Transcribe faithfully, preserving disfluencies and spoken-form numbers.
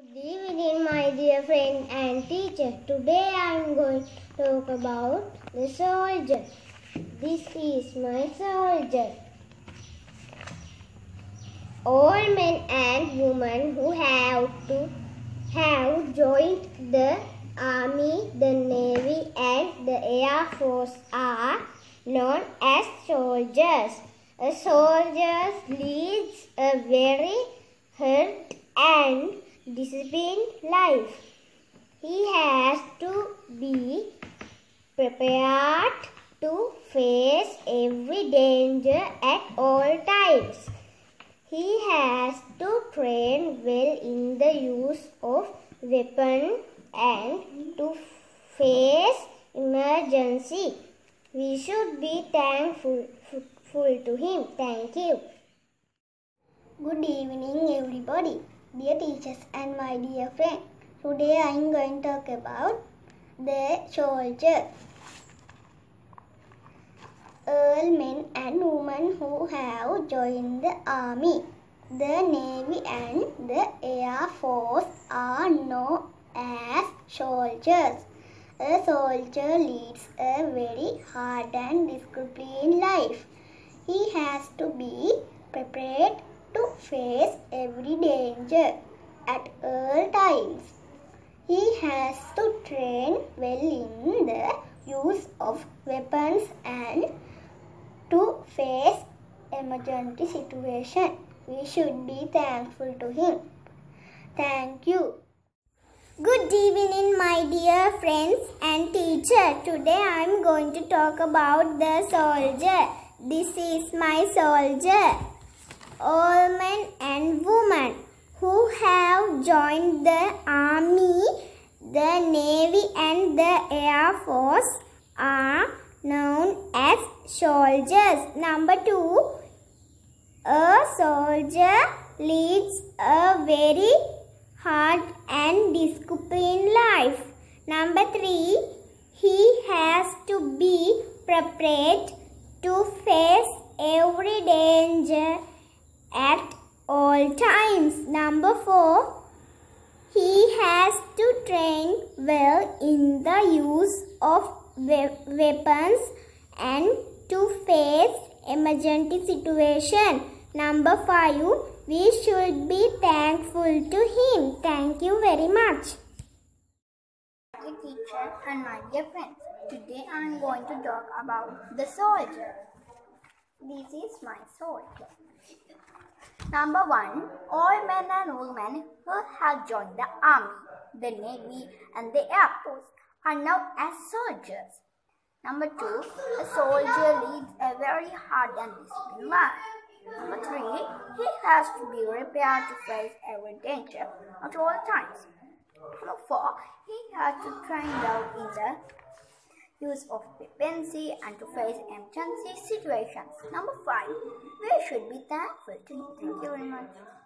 Good evening, my dear friend and teacher. Today I am going to talk about the soldier. This is my soldier. All men and women who have to have joined the army, the navy, and the air force are known as soldiers. A soldier leads a very hard and disciplined life. He has to be prepared to face every danger at all times. He has to train well in the use of weapons and to face emergency. We should be thankful to him. Thank you. Good evening, everybody. Dear teachers and my dear friend, today I am going to talk about the soldier. All men and women who have joined the army, the navy and the air force are known as soldiers. A soldier leads a very hard and disciplined life. He has to be prepared to face every danger at all times. He has to train well in the use of weapons and to face emergency situations. We should be thankful to him. Thank you. Good evening, my dear friends and teacher. Today I am going to talk about the soldier. This is my soldier. All men and women who have joined the army, the navy and the air force are known as soldiers. Number two, a soldier leads a very hard and disciplined life. Number three, he has to be prepared to face every danger at all times. Number four, he has to train well in the use of we weapons and to face emergency situation. Number five, we should be thankful to him. Thank you very much. Dear teacher and my dear friends, today I am going to talk about the soldier. This is my soldier. Number one, all men and women who have joined the army, the navy and the air force are known as soldiers. Number two, a soldier leads a very hard and disciplined life. Number three, he has to be prepared to face every danger at all times. Number four, he has to train well in the use of weapons and to face emergency situations. Number five, we should be thankful to him. Thank you very much.